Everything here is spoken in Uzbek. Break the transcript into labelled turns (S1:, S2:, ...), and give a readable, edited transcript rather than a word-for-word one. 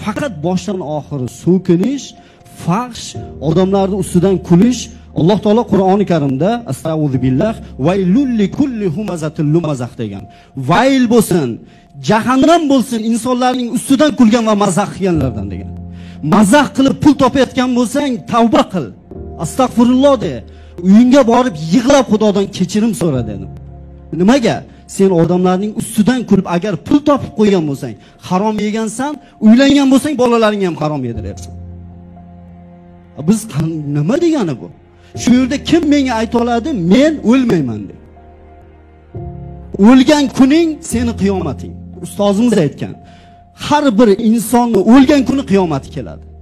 S1: faqat boshdan oxiri so'kinish, fahsh, odamlarning ustidan kulish. Alloh taolo Qur'oni Karimda astag'firullah vaylul likulli humazatil lumazah degan. Vayl bo'lsin, jahannam bo'lsin insonlarning ustidan kulgan va mazax qilganlardan degan. Mazax qilib pul topayotgan bo'lsang, tavba qil. Astagfirullah de. Uyingga borib yig'lab Xudodan kechirim so'ra dedim. Nimaga? Sen odamlarning ustidan kulib agar pul topib qo'ygan bo'lsang, harom yegansan, uylangan bo'lsang, bolalaringga ham harom yediryapsan. Biz nima degani bu? Shu yerda kim menga ayta oladi, men o'lmayman deb. O'lgan kuning seni qiyomating. Ustozimiz aytgan. Har bir insonni o'lgan kuni qiyomati keladi.